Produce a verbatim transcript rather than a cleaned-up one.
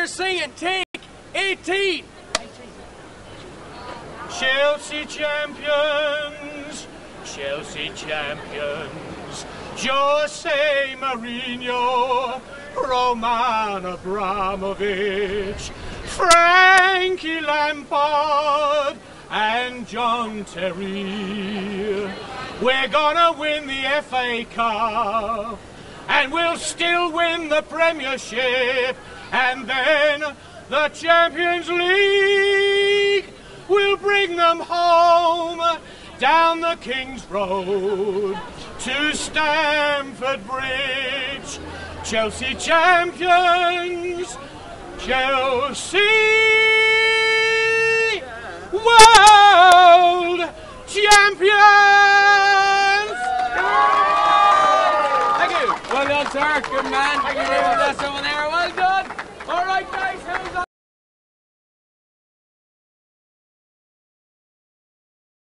They're singing, take eighteen. Chelsea champions, Chelsea champions, Jose Mourinho, Roman Abramovich, Frankie Lampard, and John Terry. We're gonna win the F A Cup, and we'll still win the Premiership, and then the Champions League. We'll bring them home down the King's Road to Stamford Bridge. Chelsea champions, Chelsea world champions! Thank you. Well done, sir. Good man. Thank you very much. That's someone there.